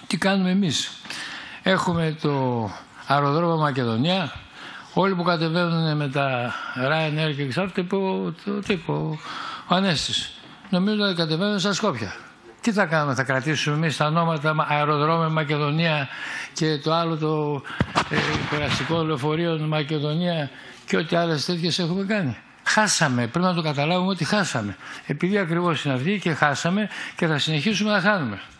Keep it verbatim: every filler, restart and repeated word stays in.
Τι κάνουμε εμείς? Έχουμε το αεροδρόμιο Μακεδονία, όλοι που κατεβαίνουν με τα Ryanair και εξάρτητα, τύπο, το τύπο, ο Ανέστης, νομίζω ότι κατεβαίνουν στα Σκόπια. Τι θα κάνουμε, θα κρατήσουμε εμείς τα ονόματα αεροδρόμιο Μακεδονία και το άλλο το ε, περαστικό λεωφορείο Μακεδονία και ό,τι άλλες τέτοιες έχουμε κάνει? Χάσαμε, πρέπει να το καταλάβουμε ότι χάσαμε. Επειδή ακριβώς είναι αυτή και χάσαμε και θα συνεχίσουμε να χάνουμε.